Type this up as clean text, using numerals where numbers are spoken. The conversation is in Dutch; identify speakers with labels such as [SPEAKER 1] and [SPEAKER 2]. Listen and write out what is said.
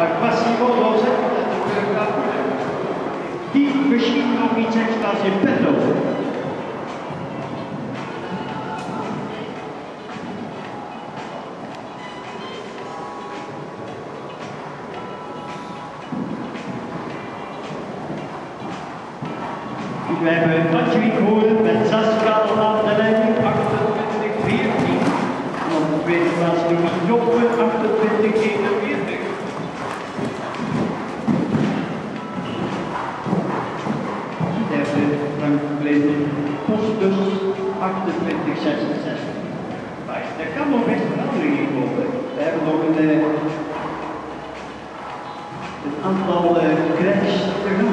[SPEAKER 1] Quasimodo die misschien nog iets extra's in petto. We hebben Patrick Hoel met 6 graden aan de leiding, 28-14. En op de tweede plaats Louis Joppe, 28-41. Derde Frank Bleden, Postus, 28-66. Er kan nog best veranderingen komen. We hebben nog een aantal cracks te gaan.